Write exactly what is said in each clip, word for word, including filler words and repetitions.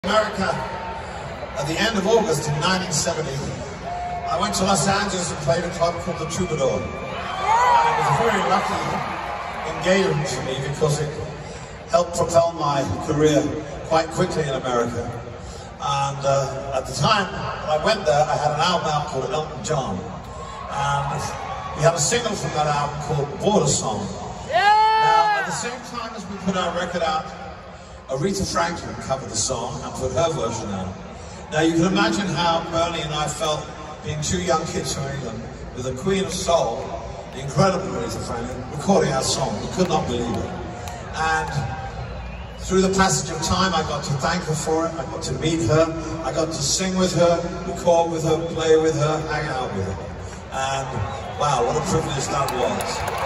America at the end of August in nineteen seventy. I went to Los Angeles and played a club called the Troubadour. And it was a very lucky engagement for me because it helped propel my career quite quickly in America. And uh, at the time when I went there, I had an album out called Elton John. And we had a single from that album called Border Song. Now, at the same time as we put our record out, Aretha Franklin covered the song and put her version out. Now you can imagine how Bernie and I felt being two young kids from England with the Queen of Soul, the incredible Aretha Franklin, recording our song. We could not believe it. And through the passage of time, I got to thank her for it. I got to meet her. I got to sing with her, record with her, play with her, hang out with her. And wow, what a privilege that was.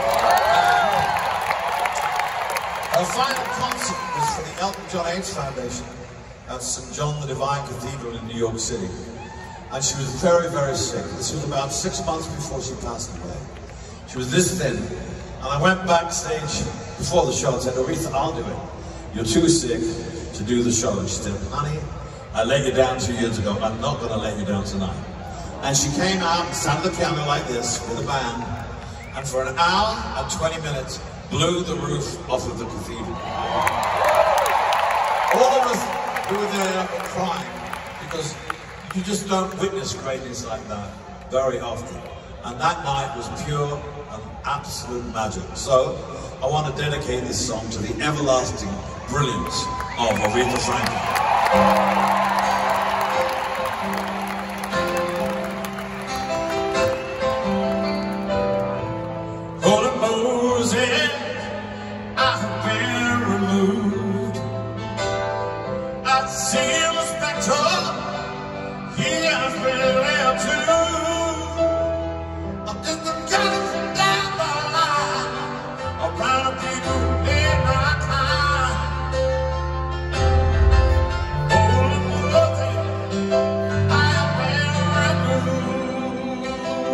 And her final concert was for the Elton John AIDS Foundation at Saint John the Divine Cathedral in New York City. And she was very, very sick. This was about six months before she passed away. She was this thin. And I went backstage before the show and said, Aretha, I'll do it. You're too sick to do the show. And she said, honey, I let you down two years ago. I'm not going to let you down tonight. And she came out and sat at the piano like this with a band. And for an hour and twenty minutes, blew the roof off of the cathedral. All of us who were there were crying because you just don't witness greatness like that very often. And that night was pure and absolute magic. So I want to dedicate this song to the everlasting brilliance of Aretha Franklin. I have been removed. I see the spectre, he has been left too. I'm just a guy down the line, around the people in my time. Oh, nothing, I have been removed.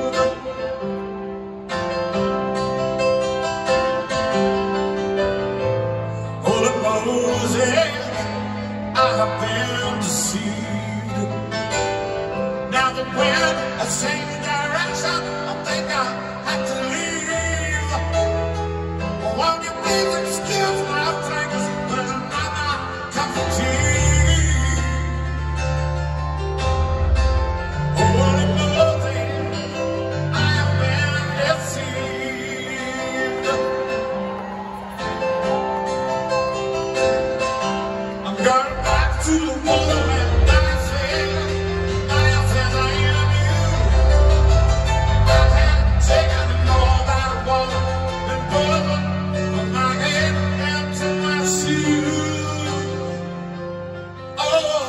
I have been deceived. Now the wind has changed direction, I think I have to leave. Won't you please excuse my fingers when I'm not my cup of tea? Oh, what a nothing, I have been deceived. I'm going back to the wonderland that I said, I have said I am you. I haven't taken more than I wanted, been pulling from my head into my shoes. Oh.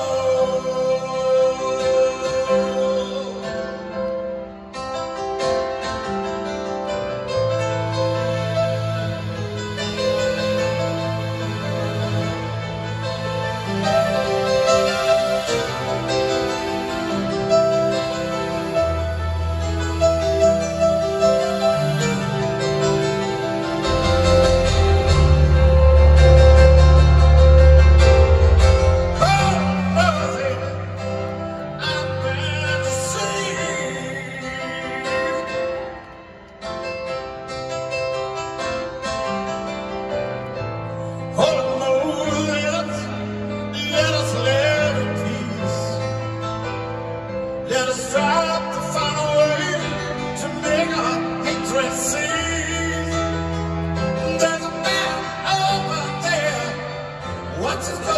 Let us strive to find a way to make our hatred cease. There's a man over there. What's his name?